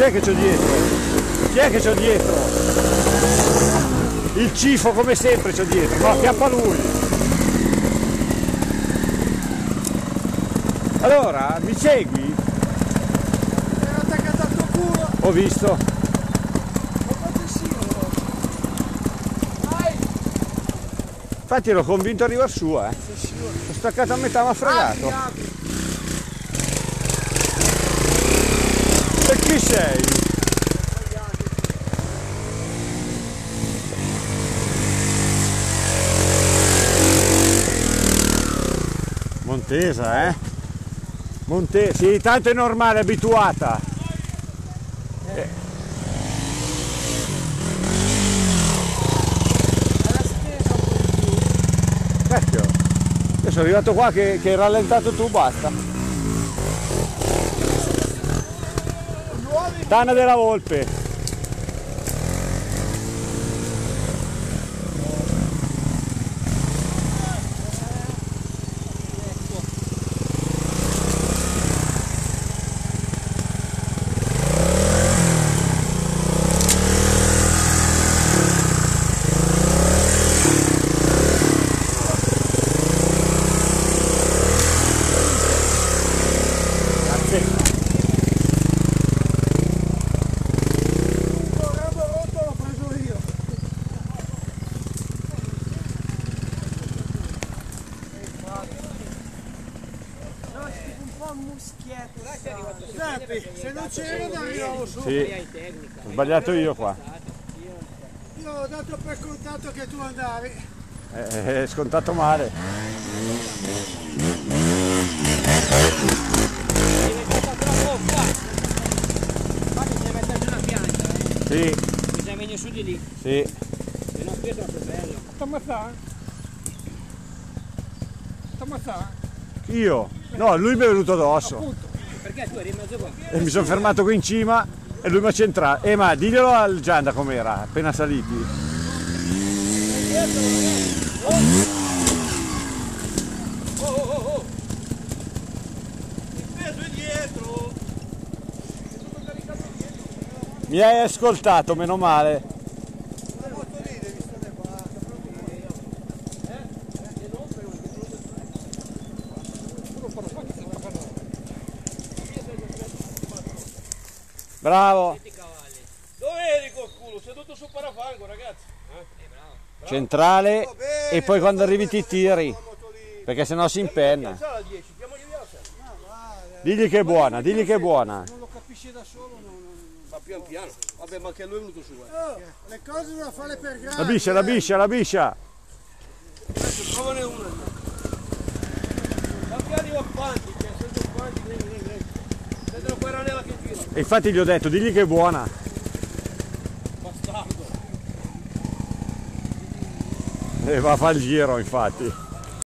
è che c'ho dietro? Chi è che c'ho dietro? Il cifo come sempre c'ho dietro, no, acchiappa lui. Allora, mi segui? Ero attaccato al tuo culo. Ho visto. Ho fatto il singolo. Vai! Infatti ero convinto di arrivare su, Sei sicuro? Ho staccato a metà, mi ha fregato. Apri. E chi sei? Montesa, Montesa, sì, tanto è normale, abituata. Era stesa un po' di più. Vecchio, io sono arrivato qua che hai rallentato tu, basta. Nuovi. Tana della Volpe. Muschietto, se non c'era dai nuovo su. Sì, ho sbagliato io qua. Io ho dato per contato che tu andavi. È scontato male. Infatti se mette giù una pianta, Sì, bisogna venire su di lì, sì. se no qui è troppo bello. T'ammazzare? T'ammazzare? Io? No, lui mi è venuto addosso. Appunto. Perché tu eri in mezzo qua? E mi sono fermato qui in cima e lui mi ha centrato. Ma diglielo al Gianda com'era, appena saliti. Oh! Il peso è dietro! Mi hai ascoltato, meno male. Una moto lì devi stare qua. Bravo. Dove eri col culo? Seduto sul parafango, ragazzi. Bravo. Centrale bene, e poi quando va arrivi bene, ti tiri, la moto lì. perché sennò si impenna. Sa la 10, chiamagli via la 6. Digli che è buona, digli che è buona. Non lo capisce da solo, ma pian piano. Vabbè, ma anche lui è venuto su. Le cose da fare per gradi. La biscia, la biscia, la biscia. Trovane una. Ma piani va quanti, cioè, senza quanti, vieni. Senza la quaranella che gira. E infatti gli ho detto, digli che è buona. Bastardo. E va a fare il giro, infatti.